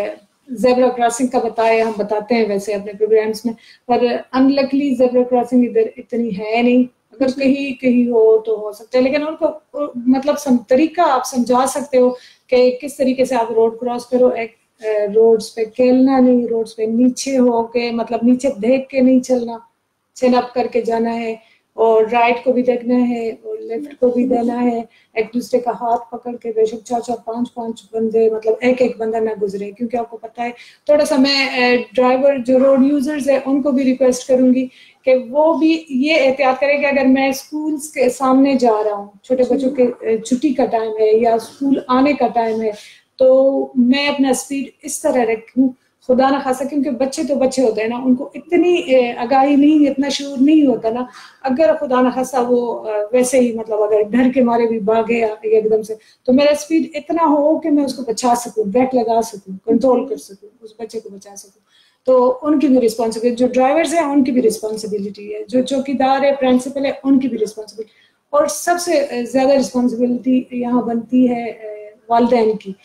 زیبرا کراسنگ کا بتائے, ہم بتاتے ہیں ویسے اپنے پروگرامس میں, پر ان لکلی زیبرا کراسنگ ادھر اتنی ہے نہیں. اگر کہیں کہیں ہو تو ہو سکتا ہے, لیکن ان کو مطلب طریقہ آپ سمجھا سکتے ہو کہ کس طریقے سے آپ روڈ کراس کرو. ایک روڈز پہ کھیلنا نہیں, روڈز پہ نیچے ہو کے مطلب نیچے دیکھ کے نہیں چلنا, چین اپ کر کے جانا ہے, اور رائٹ کو بھی دیکھنا ہے اور لیفٹ کو بھی دینا ہے. ایک دوسرے کا ہاتھ پکڑ کے بے شک چار چار پانچ پانچ بندے مطلب ایک ایک بندہ نہ گزرے, کیونکہ آپ کو پتہ ہے تھوڑا سا میں ڈرائیور جو روڈ یوزرز ہیں ان کو بھی ریکویسٹ کروں گی کہ وہ بھی یہ احتیاط کریں کہ اگر میں اسکولس کے سامنے جا رہا ہوں, چھوٹے بچوں کے چھٹی کا ٹائم ہے یا اسکول آنے کا ٹائم ہے, تو میں اپنا اسپیڈ اس طرح رکھوں, خدا نہ خاصا, کیونکہ بچے تو بچے ہوتے ہیں نا, ان کو اتنی آگاہی نہیں, اتنا شعور نہیں ہوتا نا. اگر خدا نہ خاصا وہ ویسے ہی مطلب اگر ڈر کے مارے بھی بھاگے ایک دم سے, تو میرا اسپیڈ اتنا ہو کہ میں اس کو بچا سکوں, بریک لگا سکوں, کنٹرول کر سکوں, اس بچے کو بچا سکوں. تو ان کی بھی رسپانسبلٹی, جو ڈرائیورز ہیں ان کی بھی رسپانسبلٹی ہے, جو چوکیدار ہے پرنسپل ہے ان کی بھی رسپانسبلٹی, اور سب سے زیادہ رسپانسبلٹی یہاں بنتی ہے والدین کی.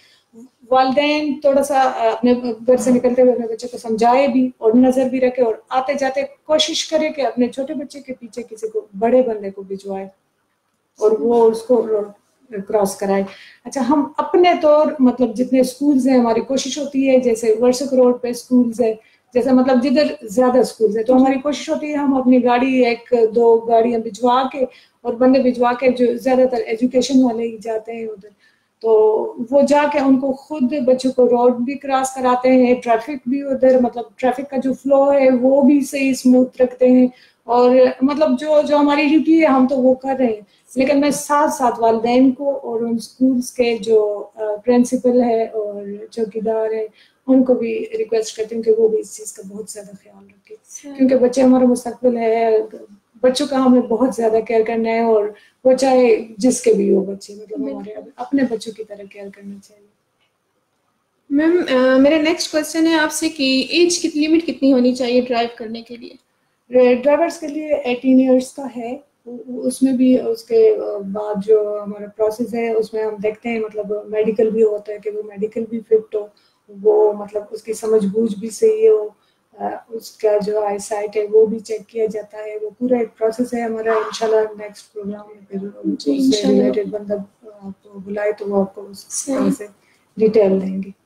والدین تھوڑا سا اپنے گھر سے نکلتے ہوئے اپنے بچے کو سمجھائے بھی اور نظر بھی رکھے, اور آتے جاتے کوشش کرے کہ اپنے چھوٹے بچے کے پیچھے کسی کو بڑے بندے کو بھجوائے اور وہ اس کو کراس کرائے. اچھا, ہم اپنے طور مطلب جتنے اسکولز ہیں ہماری کوشش ہوتی ہے, جیسے ورسک روڈ پہ اسکولز ہے, جیسے مطلب جدھر زیادہ اسکولز ہیں, تو ہماری کوشش ہوتی ہے ہم اپنی گاڑی ایک دو گاڑیاں بھجوا کے اور بندے بھجوا کے, جو زیادہ تر ایجوکیشن والے ہی جاتے ہیں ادھر, تو وہ جا کے ان کو خود بچوں کو روڈ بھی کراس کراتے ہیں, ٹریفک بھی ادھر مطلب ٹریفک کا جو فلو ہے وہ بھی صحیح اسموتھ رکھتے ہیں, اور مطلب جو جو ہماری ڈیوٹی ہے ہم تو وہ کر رہے ہیں. لیکن میں ساتھ ساتھ والدین کو اور ان اسکولس کے جو پرنسپل ہے اور چوکیدار ہے ان کو بھی ریکویسٹ کرتی ہوں کہ وہ بھی اس چیز کا بہت زیادہ خیال رکھیں, کیونکہ بچے ہمارا مستقبل ہے. بچوں کا ہمیں بہت زیادہ کیئر کرنا ہے, اور وہ چاہے جس کے بھی ہو بچے, مطلب ہمارے اپنے بچوں کی طرح کیئر کرنا چاہیے. میم میرا نیکسٹ کوشچن ہے آپ سے کہ ایج کی لمٹ کتنی ہونی چاہیے ڈرائیو کرنے کے لیے؟ ڈرائیورس کے لیے ایٹین ایئرس کا ہے, اس میں بھی اس کے بعد جو ہمارا پروسیس ہے اس میں ہم دیکھتے ہیں مطلب میڈیکل بھی ہوتا ہے کہ وہ میڈیکل بھی فٹ ہو, وہ مطلب اس کی سمجھ بوجھ بھی صحیح ہو, اس کا جو آئی سائٹ ہے وہ بھی چیک کیا جاتا ہے. وہ پورا ایک پروسیس ہے ہمارا. انشاءاللہ نیکسٹ پروگرام میں پھر اس سے ریلیٹڈ بندہ آپ کو بلائے تو وہ آپ کو اس طرح سے ڈیٹیل دیں گے.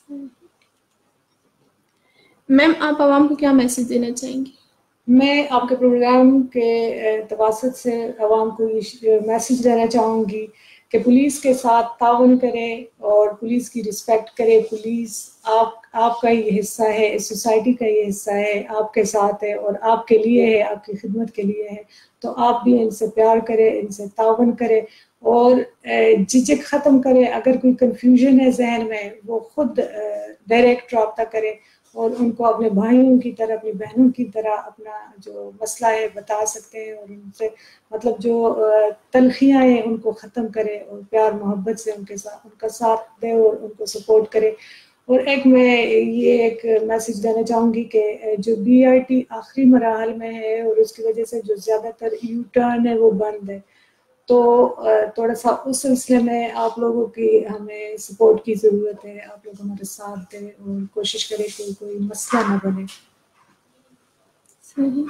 میم آپ عوام کو کیا میسج دینا چاہیں گی؟ میں آپ کے پروگرام کے تواسط سے عوام کو یہ میسج دینا چاہوں گی کہ پولیس کے ساتھ تعاون کرے اور پولیس کی رسپیکٹ کرے. پولیس آپ آپ کا یہ حصہ ہے, اس سوسائٹی کا یہ حصہ ہے, آپ کے ساتھ ہے اور آپ کے لیے ہے, آپ کی خدمت کے لیے ہے. تو آپ بھی ان سے پیار کرے, ان سے تعاون کرے, اور جھجک ختم کرے. اگر کوئی کنفیوژن ہے ذہن میں وہ خود ڈائریکٹ رابطہ کرے اور ان کو اپنے بھائیوں کی طرح اپنی بہنوں کی طرح اپنا جو مسئلہ ہے بتا سکتے ہیں, اور ان سے مطلب جو تلخیاں ہیں ان کو ختم کرے اور پیار محبت سے ان کے ساتھ ان کا ساتھ دے اور ان کو سپورٹ کرے. اور ایک میں یہ ایک میسج دینا چاہوں گی کہ جو بی آئی ٹی آخری مراحل میں ہے اور اس کی وجہ سے جو زیادہ تر یو ٹرن ہے وہ بند ہے, تو تھوڑا سا اس سلسلے میں آپ لوگوں کی ہمیں سپورٹ کی ضرورت ہے. آپ لوگ ہمارے ساتھ دیں اور کوشش کریں کہ کوئی مسئلہ نہ بنے. صحیح.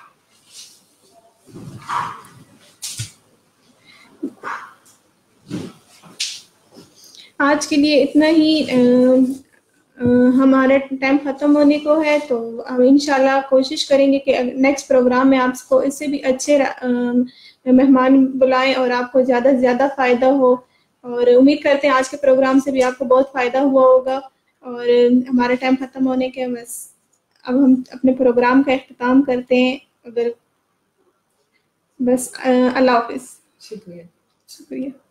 آج کے لیے اتنا ہی. ہمارا ٹائم ختم ہونے کو ہے, تو ہم انشاءاللہ کوشش کریں گے کہ نیکسٹ پروگرام میں آپ کو اس سے بھی اچھے مہمان بلائیں اور آپ کو زیادہ سے زیادہ فائدہ ہو. اور امید کرتے ہیں آج کے پروگرام سے بھی آپ کو بہت فائدہ ہوا ہوگا. اور ہمارا ٹائم ختم ہونے کے بس اب ہم اپنے پروگرام کا اختتام کرتے ہیں. اگر بس اللہ حافظ. شکریہ. شکریہ.